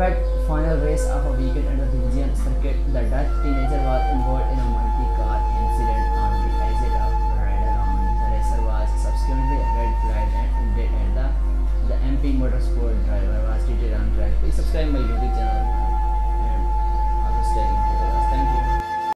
compact final race of a weekend at the Belgian circuit, the Dutch teenager was involved in a